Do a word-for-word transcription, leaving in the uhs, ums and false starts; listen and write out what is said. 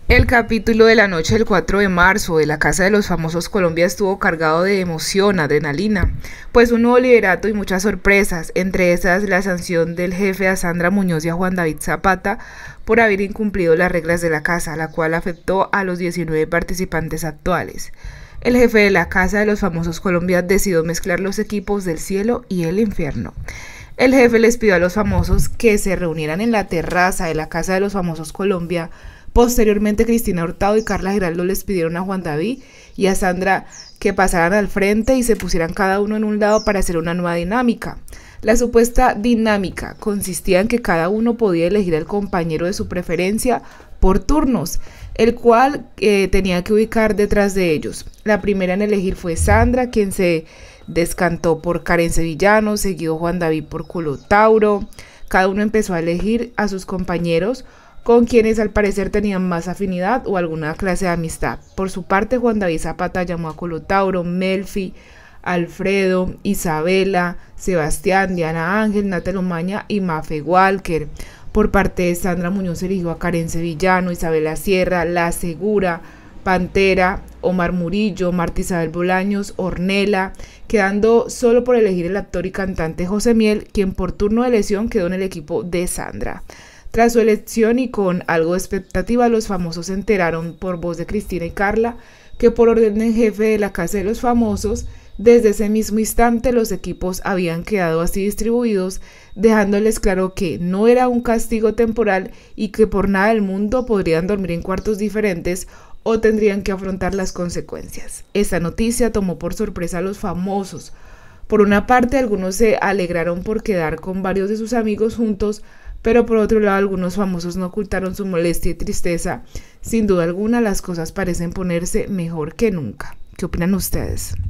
El capítulo de la noche del cuatro de marzo de la Casa de los Famosos Colombia estuvo cargado de emoción, adrenalina, pues un nuevo liderato y muchas sorpresas, entre esas la sanción del jefe a Sandra Muñoz y a Juan David Zapata por haber incumplido las reglas de la casa, la cual afectó a los diecinueve participantes actuales. El jefe de la Casa de los Famosos Colombia decidió mezclar los equipos del cielo y el infierno. El jefe les pidió a los famosos que se reunieran en la terraza de la Casa de los Famosos Colombia. Posteriormente, Cristina Hurtado y Carla Giraldo les pidieron a Juan David y a Sandra que pasaran al frente y se pusieran cada uno en un lado para hacer una nueva dinámica. La supuesta dinámica consistía en que cada uno podía elegir al compañero de su preferencia por turnos, el cual eh, tenía que ubicar detrás de ellos. La primera en elegir fue Sandra, quien se descantó por Karen Sevillano, seguido Juan David por Colotauro. Cada uno empezó a elegir a sus compañeros con quienes al parecer tenían más afinidad o alguna clase de amistad. Por su parte, Juan David Zapata llamó a Colotauro, Melfi, Alfredo, Isabela, Sebastián, Diana Ángel, Natalia Omaña y Mafe Walker. Por parte de Sandra Muñoz eligió a Karen Sevillano, Isabela Sierra, La Segura, Pantera, Omar Murillo, Marta Isabel Bolaños, Ornella, quedando solo por elegir el actor y cantante José Miel, quien por turno de elección quedó en el equipo de Sandra. Tras su elección y con algo de expectativa, los famosos se enteraron por voz de Cristina y Carla que por orden del jefe de la Casa de los Famosos, desde ese mismo instante los equipos habían quedado así distribuidos, dejándoles claro que no era un castigo temporal y que por nada del mundo podrían dormir en cuartos diferentes o tendrían que afrontar las consecuencias. Esta noticia tomó por sorpresa a los famosos. Por una parte, algunos se alegraron por quedar con varios de sus amigos juntos, pero por otro lado algunos famosos no ocultaron su molestia y tristeza. Sin duda alguna las cosas parecen ponerse mejor que nunca. ¿Qué opinan ustedes?